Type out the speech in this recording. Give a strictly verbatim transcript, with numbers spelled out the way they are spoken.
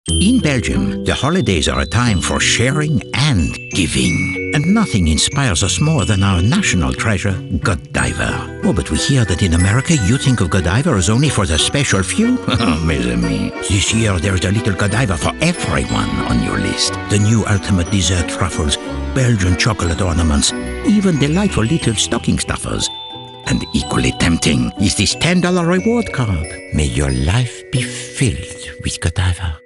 In Belgium, the holidays are a time for sharing and giving. And nothing inspires us more than our national treasure, GODIVA. Oh, but we hear that in America you think of GODIVA as only for the special few? Mes amis, this year there's a little GODIVA for everyone on your list. The new ultimate dessert truffles, Belgian chocolate ornaments, even delightful little stocking stuffers. And equally tempting is this ten dollar reward card. May your life be filled with GODIVA.